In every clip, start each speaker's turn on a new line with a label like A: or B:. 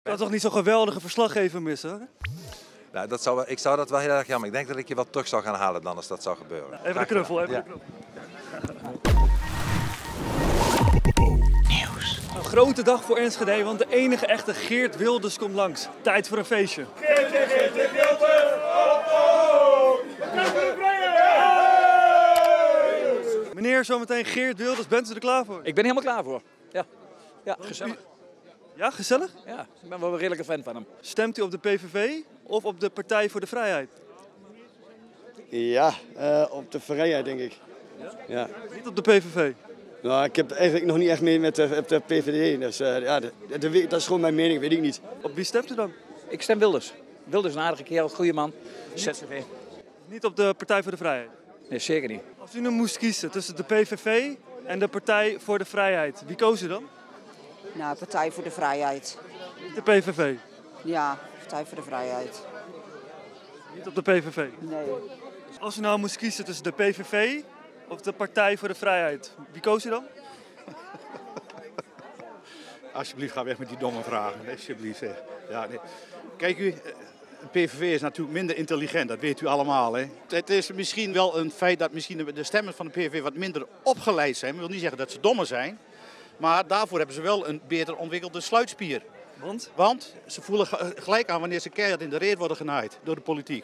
A: kan toch niet zo'n geweldige verslaggever missen?
B: Nou, ik zou dat wel heel erg jammer. Ik denk dat ik je wel terug zou gaan halen dan als dat zou gebeuren.
A: Even de knuffel, even
B: Ja.
A: de knuffel. Nieuws. Een grote dag voor Enschede, want de enige echte Geert Wilders komt langs. Tijd voor een feestje. Meneer, zometeen Geert Wilders, bent u er klaar voor?
C: Ik ben helemaal klaar voor. Ja, ja, gezellig.
A: Ja, gezellig?
C: Ja, ik ben wel een redelijke fan van hem.
A: Stemt u op de PVV of op de Partij voor de Vrijheid?
D: Ja, op de vrijheid denk ik. Ja.
A: Niet op de PVV.
D: Nou, ik heb eigenlijk nog niet echt mee met de PVD. Dus ja, dat is gewoon mijn mening, weet ik niet.
A: Op wie stemt u dan?
C: Ik stem Wilders. Wilders is een aardige kerel, goede man. ZCV.
A: Niet op de Partij voor de Vrijheid.
C: Nee, zeker niet.
A: Als u nu moest kiezen tussen de PVV en de Partij voor de Vrijheid, wie koos u dan?
E: Nou, Partij voor de Vrijheid.
A: Niet de PVV.
E: Ja, Partij voor de Vrijheid.
A: Niet op de PVV.
E: Nee.
A: Als u nou moest kiezen tussen de PVV of de Partij voor de Vrijheid, wie koos u dan?
F: Alsjeblieft, ga weg met die domme vragen. Alsjeblieft. Zeg. Ja, nee. Kijk u, de PVV is natuurlijk minder intelligent, dat weet u allemaal. Hè. Het is misschien wel een feit dat misschien de stemmers van de PVV wat minder opgeleid zijn. Dat wil niet zeggen dat ze dommer zijn. Maar daarvoor hebben ze wel een beter ontwikkelde sluitspier. Want ze voelen gelijk aan wanneer ze keihard in de reet worden genaaid door de politiek.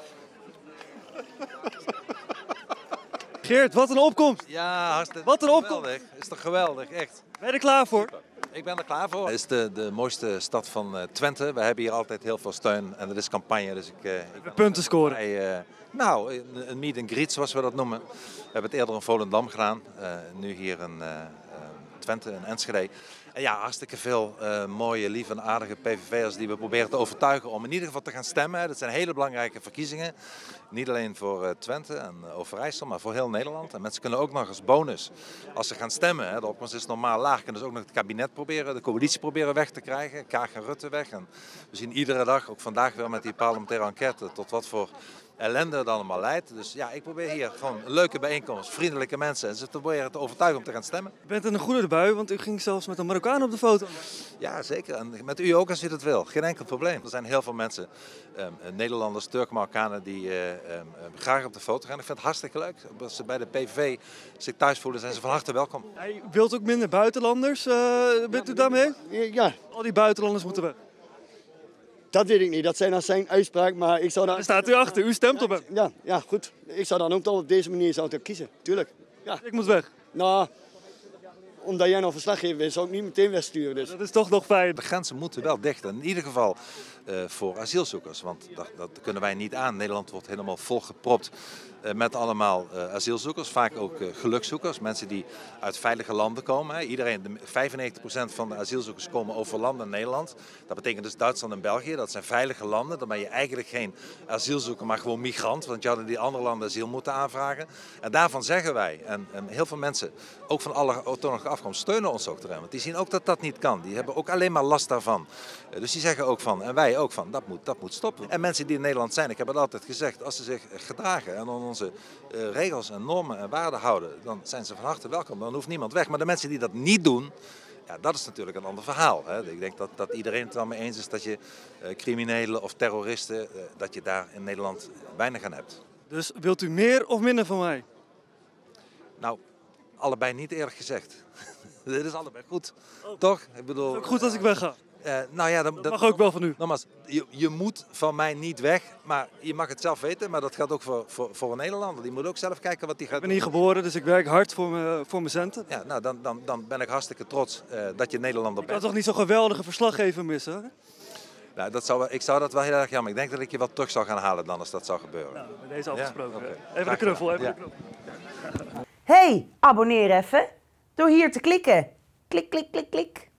A: Geert, wat een opkomst!
B: Ja, hartstikke
A: Wat een opkomst!
B: geweldig. Is toch geweldig, echt.
A: Ben je er klaar voor?
B: Ik ben er klaar voor. Het is de mooiste stad van Twente. We hebben hier altijd heel veel steun en dat is campagne. Dus ik ben
A: punten scoren.
B: Nou, een meet and greet zoals we dat noemen. We hebben het eerder in Volendam gedaan. Nu hier in Twente, in Enschede. En ja, hartstikke veel mooie, lieve en aardige PVV'ers die we proberen te overtuigen om in ieder geval te gaan stemmen. Dat zijn hele belangrijke verkiezingen. Niet alleen voor Twente en Overijssel, maar voor heel Nederland. En mensen kunnen ook nog als bonus, als ze gaan stemmen, de opkomst is normaal laag, kunnen ze ook nog het kabinet proberen, de coalitie proberen weg te krijgen. Kaag en Rutte weg. En we zien iedere dag, ook vandaag weer met die parlementaire enquête, tot wat voor ellende het allemaal leidt. Dus ja, ik probeer hier gewoon een leuke bijeenkomst, vriendelijke mensen en ze te proberen te overtuigen om te gaan stemmen.
A: U bent in een goede bui, want u ging zelfs met een Marokkaan op de foto.
B: Ja, zeker. En met u ook als u dat wil. Geen enkel probleem. Er zijn heel veel mensen, Nederlanders, Turken, Marokkanen, die graag op de foto gaan. Ik vind het hartstikke leuk. Als ze bij de PVV zich thuis voelen, zijn ze van harte welkom.
A: Hij wilt ook minder buitenlanders. Bent u daarmee?
D: Ja,
A: Al die buitenlanders moeten weg.
D: dat weet ik niet. Dat zijn zijn uitspraak, maar ik zou dan...
A: Daar staat u achter, u stemt op hem.
D: Ja, goed. Ik zou dan ook op deze manier kiezen, tuurlijk. Ja.
A: Ik moet weg.
D: Nou, omdat jij nog verslaggever bent, zou ik niet meteen wegsturen. Dus.
A: Dat is toch nog fijn.
B: De grenzen moeten wel dicht. In ieder geval voor asielzoekers. Want dat kunnen wij niet aan. Nederland wordt helemaal volgepropt met allemaal asielzoekers. Vaak ook gelukzoekers. Mensen die uit veilige landen komen. Hè. 95% van de asielzoekers komen over land in Nederland. Dat betekent dus Duitsland en België. Dat zijn veilige landen. Dan ben je eigenlijk geen asielzoeker, maar gewoon migrant. Want je had in die andere landen asiel moeten aanvragen. En daarvan zeggen wij, en heel veel mensen, ook van alle autochtone afkomst, steunen ons ook erin. Want die zien ook dat dat niet kan. Die hebben ook alleen maar last daarvan. Dus die zeggen ook van, en wij ook van, dat moet stoppen. En mensen die in Nederland zijn, ik heb het altijd gezegd, als ze zich gedragen en aan onze regels en normen en waarden houden, dan zijn ze van harte welkom. Dan hoeft niemand weg. Maar de mensen die dat niet doen, ja, dat is natuurlijk een ander verhaal. Hè. Ik denk dat iedereen het wel mee eens is dat je criminelen of terroristen, dat je daar in Nederland weinig aan hebt.
A: Dus wilt u meer of minder van mij?
B: Nou, allebei niet eerlijk gezegd. Dit is allebei goed. Toch? Ik bedoel,
A: Het is ook goed als ik wegga.
B: Nou ja,
A: Dat mag ook wel van u.
B: Nogmaals, je moet van mij niet weg, maar je mag het zelf weten. Maar dat geldt ook voor een Nederlander. Die moet ook zelf kijken wat hij gaat doen.
A: Ik ben hier geboren, dus ik werk hard voor mijn centen.
B: Ja, nou, dan ben ik hartstikke trots dat je Nederlander
A: Ik kan
B: bent.
A: toch niet zo'n geweldige verslaggever missen? Hè?
B: Nou, ik zou dat wel heel erg jammer. Ik denk dat ik je wel terug zou gaan halen dan als dat zou gebeuren.
A: Nou, met deze afgesproken.
B: oké.
A: Even de
B: Graag
A: knuffel,
B: gedaan.
A: even de knuffel.
G: Hey, abonneer even door hier te klikken. Klik, klik, klik, klik.